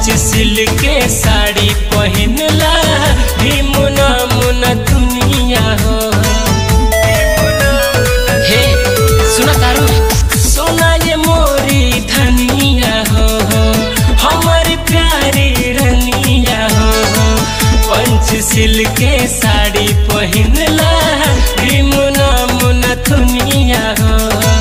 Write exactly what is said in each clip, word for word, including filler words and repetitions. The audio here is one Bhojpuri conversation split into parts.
पंचशील के साड़ी पहनला भीमुना मुना दुनिया हो। हे सुना तारू सोना ये मोरी धनिया हो, हमारी प्यारी रनिया हो। पंचशील के साड़ी पहनला भीमुना मुना दुनिया हो।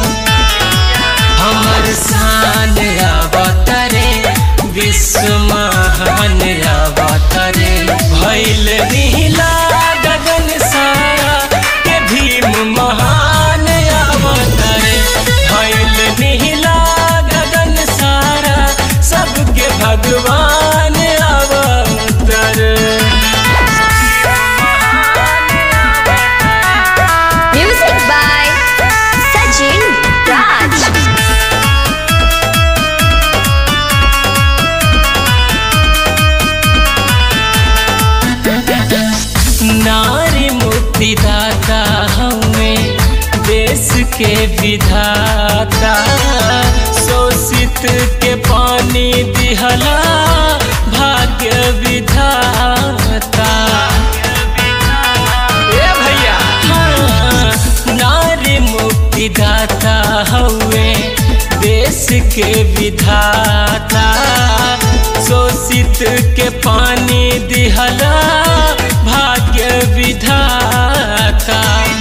हमर शान अवतरे विश्व महान अवतरे भइल नीला गगन सारा के भीम महान अवतरे भइल नीला गगन सारा सबके भगवान अवतरे। Music by Sachin Raj. नारी मुक्तिदाता हमें देश के विधाता, शोषित के पानी दिहला भाग्य विधाता। ए भैया हाँ, नारी मुक्तिदाता हमें देश के विधाता, शोषित के पानी दिहला भाग्य विधाता।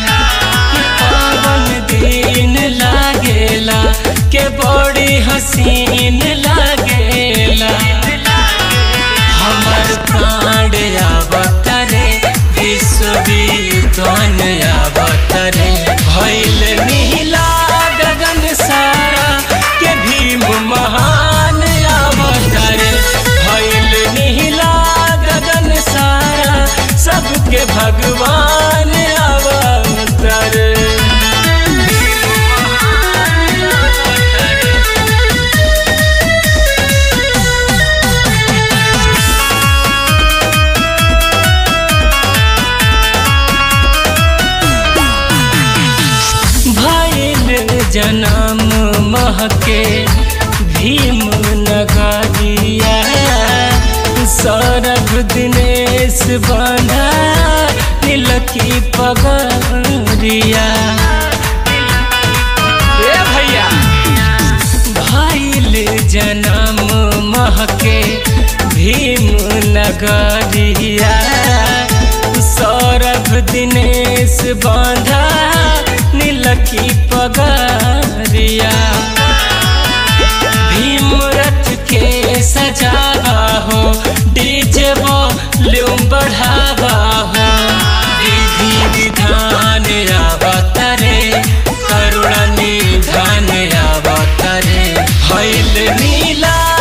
पावन दिन लागेला के बड़ी हसीन लागेला, हमर प्राण अवतरे विश्व विद्वान अवतरे भइल नीला गगन सारा के भीम महान अवतरे भइल नीला गगन सारा सबके भगवान अवतरे। भइल जन्म महके भीम नगरिया, सौरभ दिनेश बांधा नीलकी पगरिया। ए भैया भइल जन्म महके भीम नगरिया, सौरभ दिनेश बांधा नीलकी पगरिया। भीम रथ के सजावा हो, डीजे वॉल्यूम बढ़ावा हो, विधि विधान अवतरे करुणा निधान अवतरे भइल नीला